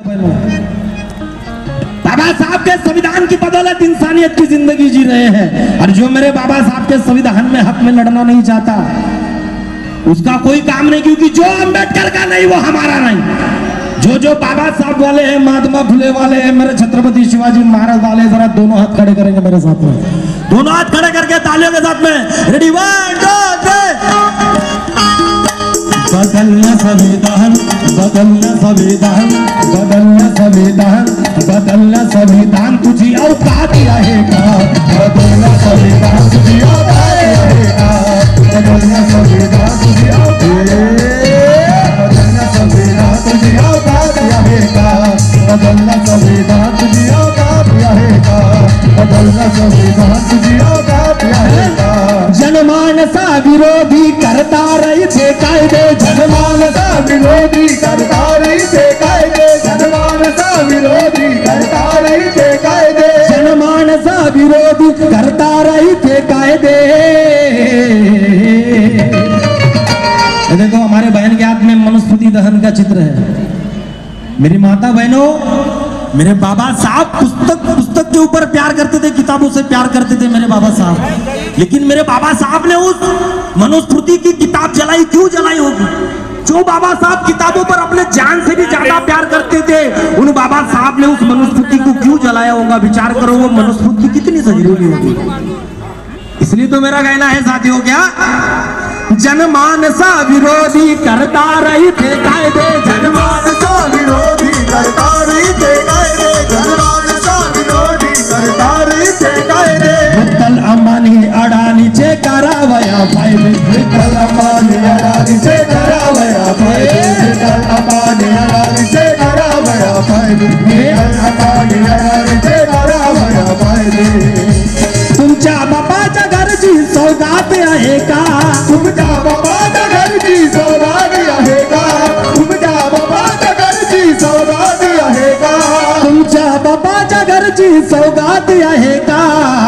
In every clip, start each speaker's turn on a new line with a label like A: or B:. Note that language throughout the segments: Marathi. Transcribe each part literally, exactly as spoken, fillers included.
A: बहनों, बाबा साहब के संविधान की बदौलत इंसानियत की जिंदगी जी रहे हैं, और जो मेरे बाबा साहब के संविधान में हक में लड़ना नहीं चाहता उसका कोई काम नहीं, क्योंकि जो अंबेडकर का नहीं वो हमारा नहीं। जो जो बाबा साहब वाले हैं, महात्मा फुले वाले हैं, मेरे छत्रपति शिवाजी महाराज वाले, जरा दोनों हाथ खड़े करेंगे मेरे साथ में, दोनों हाथ खड़े करके तालियों के साथ में, रेडी वन टू थ्री। बदलना संविधान, बदलना संविधान, बदलना संविधान, बदलना संविधान तुझी औकात रहेगा, बदलना संविधान तुझी औकात रहेगा, बदलना संविधान तुझी औकात, बदलना संविधान तुझी औकात रहेगा, बदलना संविधान तुझी औकात रहेगा, बदलना संविधान तुझी औकात रहेगा। जनमानसा विरोधी करता रही थे कायदे, जनमानसा विरोधी करता रही थे कायदे, जनमानसा विरोधी करता रही थे कायदे, जनमानसा विरोधी करता रही थे कायदे। देखो हमारे बहन के हाथ में मनुस्मृति दहन का चित्र है। मेरी माता बहनों, मेरे बाबा साहब पुस्तक पुस्तक के ऊपर प्यार करते थे, किताबों से प्यार करते थे मेरे बाबा साहब, लेकिन मेरे बाबा साहब ने उस मनुस्मृति की किताब जलाई, क्यों जलाई होगी? जो बाबा साहब किताबों पर अपने जान से भी ज्यादा प्यार करते थे, उन बाबा साहब ने उस मनुस्मृति को क्यों जलाया होगा? विचार करो, वो मनुस्मृति कितनी जरूरी होगी। इसलिए तो मेरा कहना है साथियों, क्या जनमानसा विरोधी करता रही थे कायदे, जनमानसा विरोधी करता रही थे कायदे, जनमानसा विरोधी करता रही थे कायदे। विठ्ठल अंबानी अडानीचे करावया फायदे, विठ्ठल अंबानी अडानीचे करावया फायदे, विठ्ठल अंबानी अडानीचे करावया फायदे, विठ्ठल अंबानी अडानीचे करावया फायदे। तुमच्या बापाच्या घरची सौगात आहे का? तुमच्या बापाच्या घरची सौगात आहे का? तुमच्या बापाच्या घरची सौगात आहे का? तुमच्या बापाच्या घरची सौगात आहे का?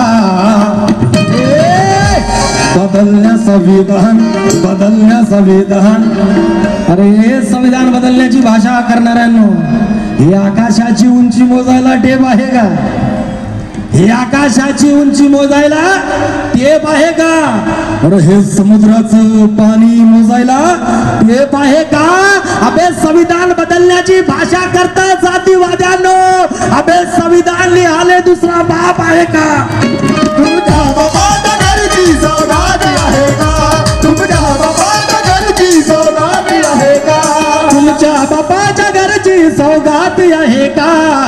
A: बदलण्या संविधान, बदलण्या संविधान, अरे संविधान बदलण्याची भाषा करणाऱ्यांनो, ही आकाशाची उंची मोजायला टेप आहे का? हे आकाशाची उंची मोजायला टेप आहे का? अरे हे समुद्राचं पाणी मोजायला टेप आहे का? अबे संविधान बदलण्याची भाषा करता जातीवाद्यांनो, अबे संविधान लिहाले दुसरा बाप आहे का? तुमच्या बापाच्या घरची सौगात आहे का? तुमच्या बापाच्या घरची सौगात आहे का? तुमच्या बापाच्या घरची सौगात आहे का?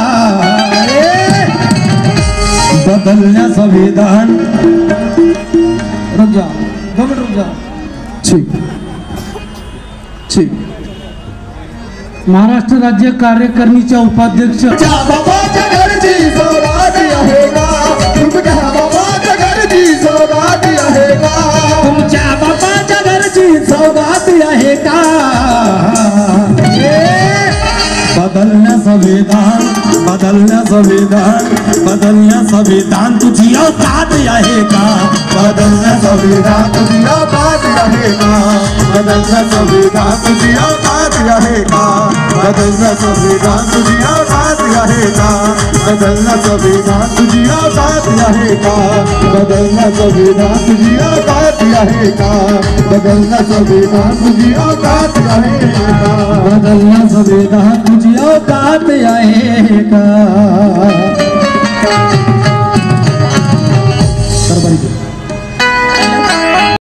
A: बदलना संविधान, रुक जा, दो मिनट रुक जा, ठीक ठीक। महाराष्ट्र राज्य कार्यकारिणीच्या उपाध्यक्ष, बाबाच्या घरची सौगात आहे का? तुमच्या बाबाच्या घरची सौगात आहे का? तुमच्या बाबाच्या घरची सौगात आहे का? बदलना संविधान, बदलना संविधान, बदलना संविधान तुझी औकात आहे का? बदलना संविधान तुझी औकात आहे का? बदलना संविधान तुझी औकात आहे का? बदलना संविधान तुझी औकात आहे का? बदलना संविधान तुझी औकात आहे का? बदलना संविधान तुझी औकात आहे का? बदलना संविधान तुझी औकात आहे का? बदलना संविधान तुझी औकात आहे का?